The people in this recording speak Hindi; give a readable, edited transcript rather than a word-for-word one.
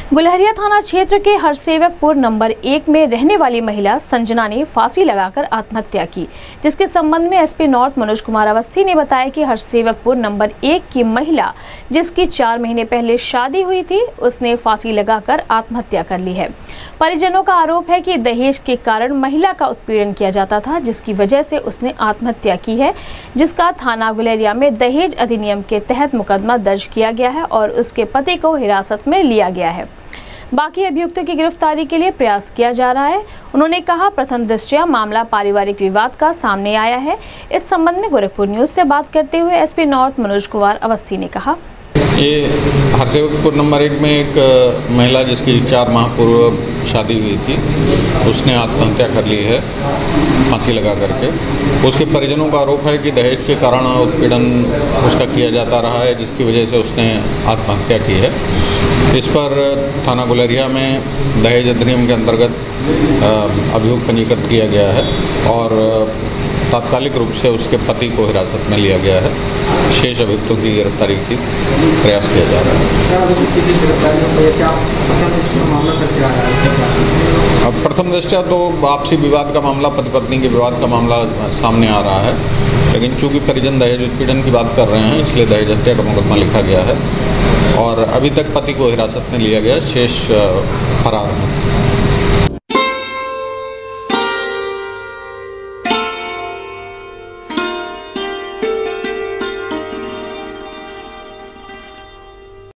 गुलहरिया थाना क्षेत्र के हरसेवकपुर नंबर 1 में रहने वाली महिला संजना ने फांसी लगाकर आत्महत्या की, जिसके संबंध में एसपी नॉर्थ मनोज कुमार अवस्थी ने बताया कि हरसेवकपुर नंबर 1 की महिला, जिसकी 4 महीने पहले शादी हुई थी, उसने फांसी लगाकर आत्महत्या कर ली है। परिजनों का आरोप है कि दहेज के कारण महिला का उत्पीड़न किया जाता था, जिसकी वजह से उसने आत्महत्या की है, जिसका थाना गुलहरिया में दहेज अधिनियम के तहत मुकदमा दर्ज किया गया है और उसके पति को हिरासत में लिया गया है। बाकी अभियुक्तों की गिरफ्तारी के लिए प्रयास किया जा रहा है। उन्होंने कहा, प्रथम दृष्टया मामला पारिवारिक विवाद का सामने आया है। इस संबंध में गोरखपुर न्यूज से बात करते हुए एसपी नॉर्थ मनोज कुमार अवस्थी ने कहा, ये हरसेवकपुर नंबर 1 में एक महिला जिसकी 4 माह पूर्व शादी हुई थी, उसने आत्महत्या कर ली है फांसी लगा करके। उसके परिजनों का आरोप है कि दहेज के कारण उत्पीड़न उसका किया जाता रहा है, जिसकी वजह से उसने आत्महत्या की है। इस पर थाना गुलहरिया में दहेज अधिनियम के अंतर्गत अभियोग पंजीकृत किया गया है और तात्कालिक रूप से उसके पति को हिरासत में लिया गया है। शेष अभियुक्तों की गिरफ्तारी की प्रयास किया जा रहा है। अब प्रथम दृष्टया तो आपसी विवाद का मामला, पति पत्नी के विवाद का मामला सामने आ रहा है, लेकिन चूंकि परिजन दहेज उत्पीड़न की बात कर रहे हैं, इसलिए दहेज हत्या का मुकदमा लिखा गया है और अभी तक पति को हिरासत में लिया गया, शेष फरार हैं।